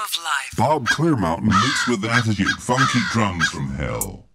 of life. Bob Clearmountain mixed with attitude, funky drums from hell.